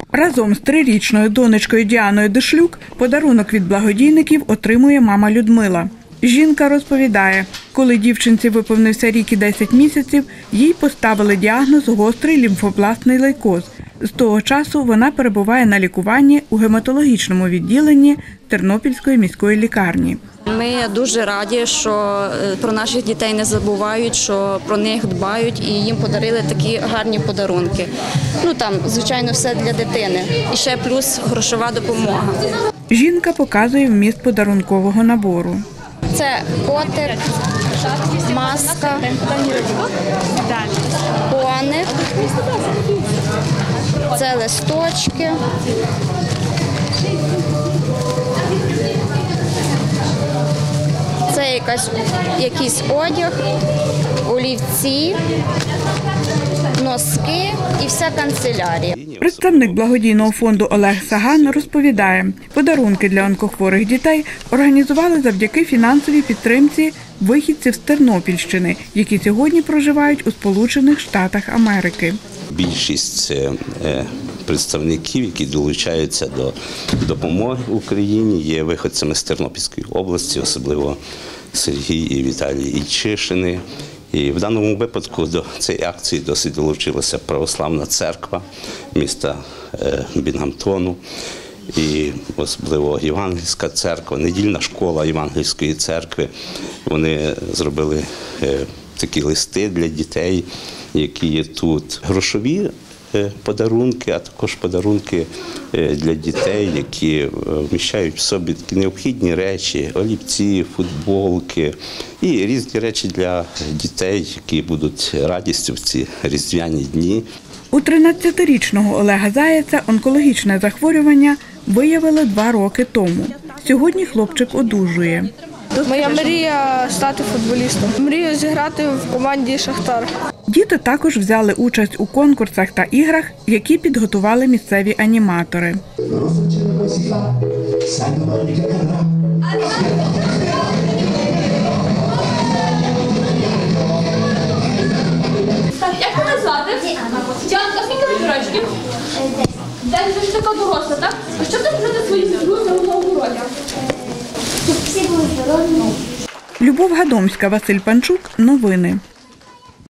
Разом з 3-річною донечкою Діаною Дишлюк подарунок від благодійників отримує мама Людмила. Жінка розповідає, коли дівчинці виповнився рік і 10 місяців, їй поставили діагноз гострий лімфобластний лейкоз. З того часу вона перебуває на лікуванні у гематологічному відділенні Тернопільської міської лікарні. Ми дуже раді, що про наших дітей не забувають, що про них дбають і їм подарили такі гарні подарунки. Там, звичайно, все для дитини. І ще плюс грошова допомога. Жінка показує вміст подарункового набору. Це котик, маска, коник, це листочки. Це якийсь одяг, олівці, носки і вся канцелярія. Представник благодійного фонду Олег Саган розповідає, подарунки для онкохворих дітей організували завдяки фінансовій підтримці вихідців з Тернопільщини, які сьогодні проживають у Сполучених Штатах Америки. Більшість представників, які долучаються до допомоги Україні, є виходцями з Тернопільської області, особливо Сергій і Віталій Ільчишини. І в даному випадку до цієї акції досить долучилася Православна церква міста Бінгhamтону, і особливо Євангельська церква, недільна школа Євангельської церкви. Вони зробили такі листи для дітей, які є тут. Грошові подарунки, а також подарунки для дітей, які вміщають в собі такі необхідні речі, олівці, футболки і різні речі для дітей, які будуть радістю в ці різдвяні дні. У 13-річного Олега Заяця онкологічне захворювання виявили 2 роки тому. Сьогодні хлопчик одужує. Моя мрія – стати футболістом. Мрію зіграти в команді «Шахтар». Діти також взяли участь у конкурсах та іграх, які підготували місцеві аніматори. Як мене звати? Діанка, скільки тобі років? 10. Ти ж така доросла, так? А що ти робити свої сестру за одного року? Любов Гадомська, Василь Панчук. Новини.